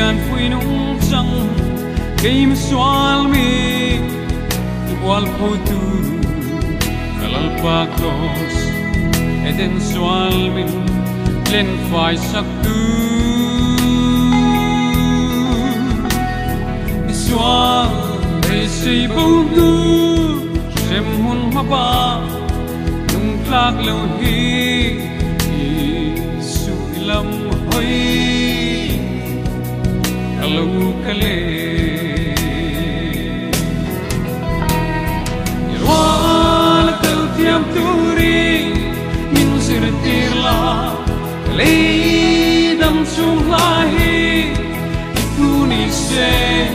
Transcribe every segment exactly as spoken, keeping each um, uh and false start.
an phui nung chang game swal mi igual po tu kalal pa cross eden swal min len fai sak tu swal ei sei bông tu sem hun ma ba nung klak lo hi su lam hoi kalau kale irwal kal tiam turi min sir tirla leidam chung lahi ikuni se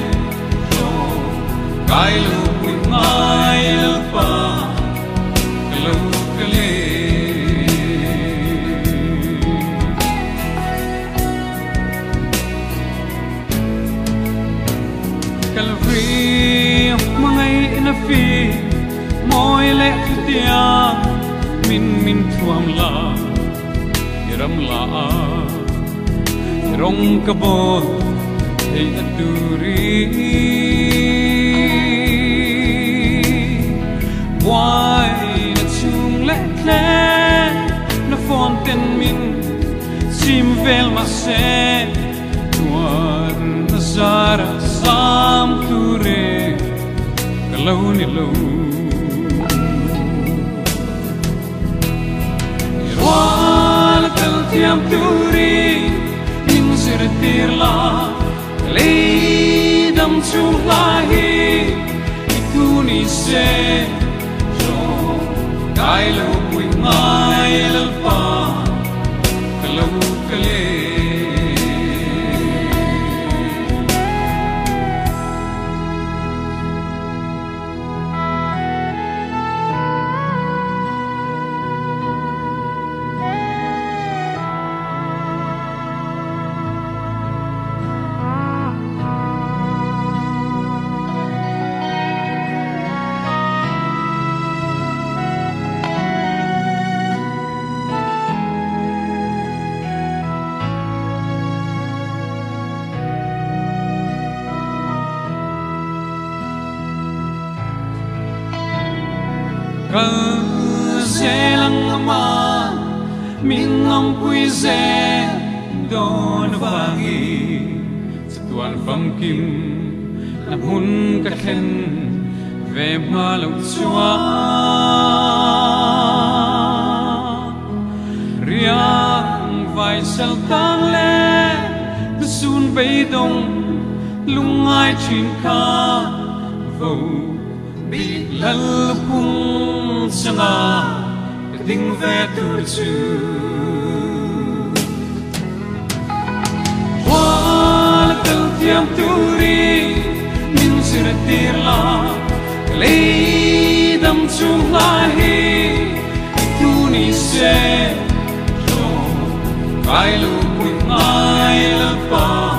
kai lu wi mai pa kalau kale na phi moi le tia min min thuam la ram la rong ka bo ei aturi why na chung le le na fonten min sim vel ma se tuar na zara sam ture alone alone irwal kal tiam turi min sir tirla leidam chung lahi ikuni se jo kai lo wi mai lalpa kalau kale Kazelang man minang puise don vangi tuan famkim na hun ka khen ve malau chua riang vai sal tang le sun bay dong lungai chin ka vo bi lal pung sanga ding ve tu chu wal kal tiam turi min sir tirla leidam chung lahi tu ni se jo kai lu pui mai la pa